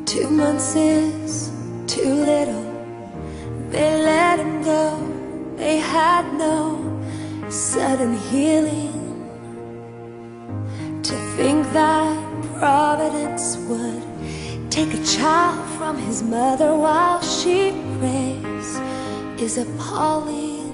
2 months is too little. They let him go. They had no sudden healing. To think that Providence would take a child from his mother while she prays is appalling.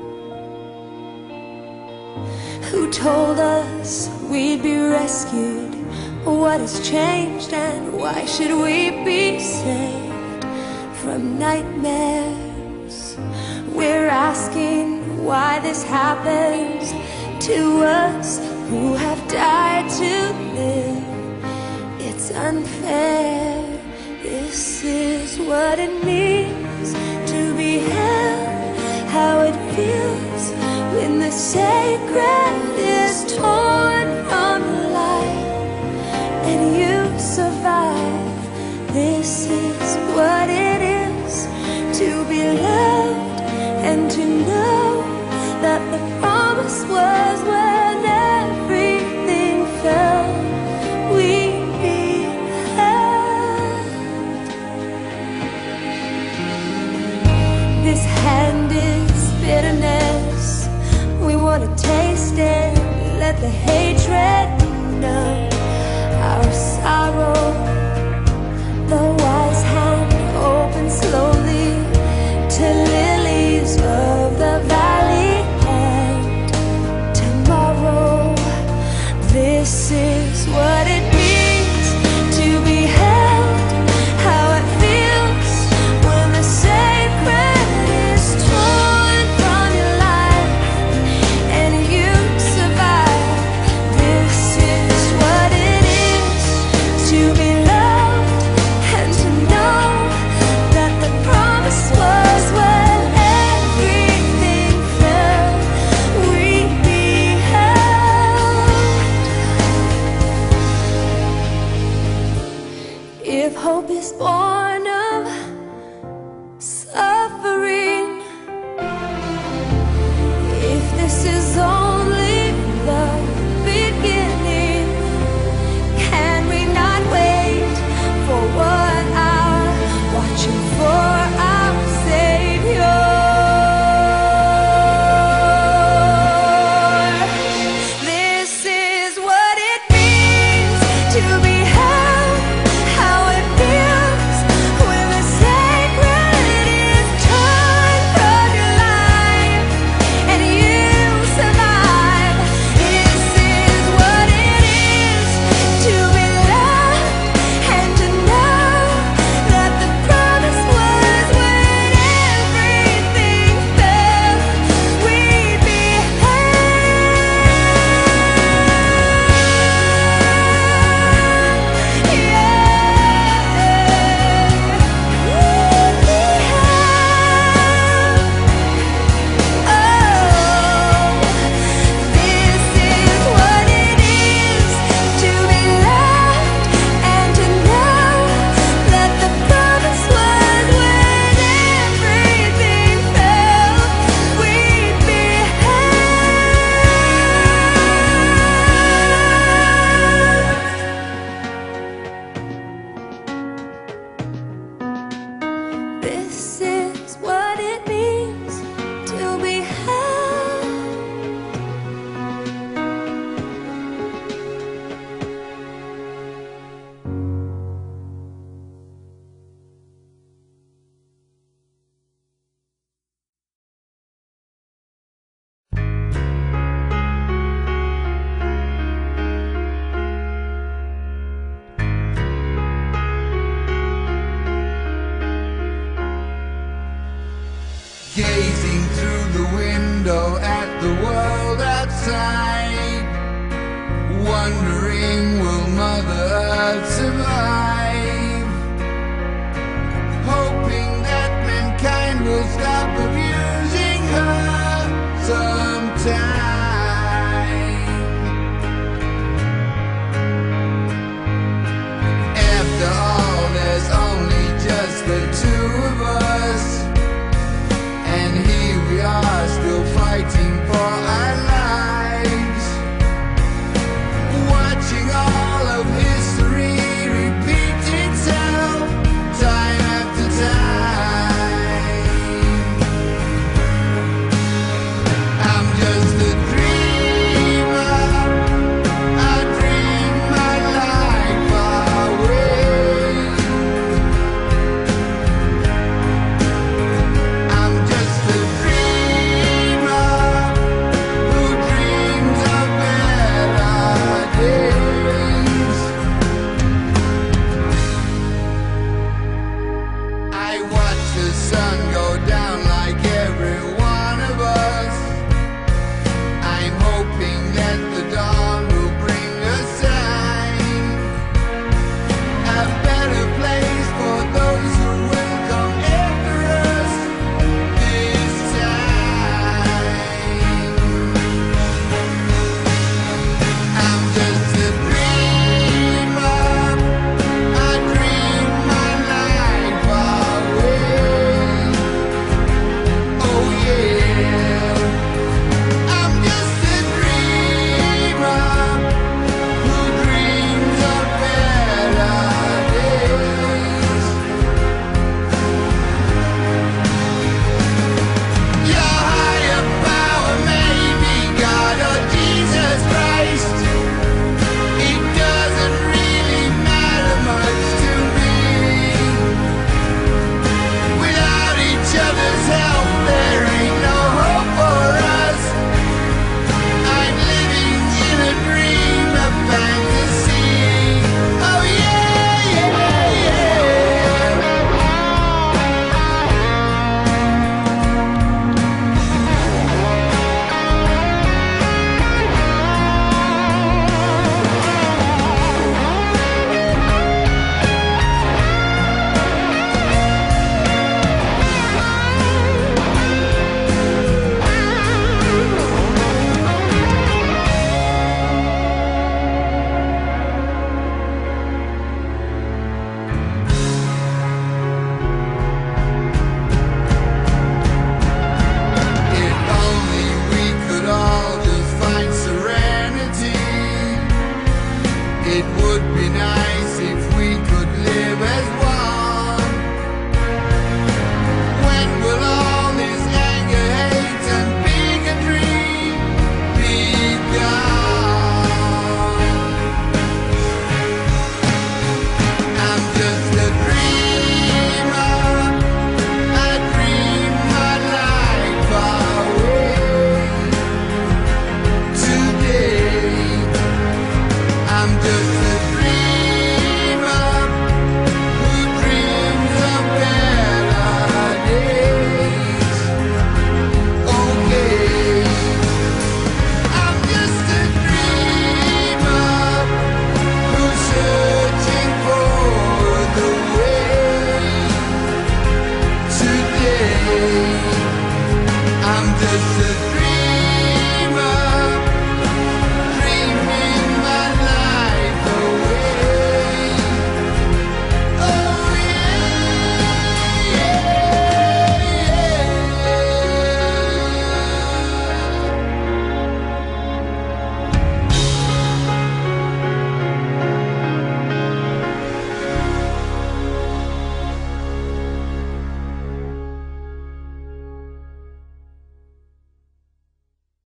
Who told us we'd be rescued? What has changed, and why should we be saved from nightmares? We're asking why this happens to us who have died to live. It's unfair. This is what it means to be held, how it feels when the sacred is torn from life and you survive. This is what it is to be loved and to know that the promise was when everything fell, we'd be held. This hand is bitterness. We want to taste it, let the hatred numb our sorrow. The wise hand opens slowly to lilies of the valley, and tomorrow. This is what it means to be held, how it feels when the sacred is torn from your life and you survive. This is what it is to be loved and to know that the promise was when everything fell, we'd be held. If hope is born of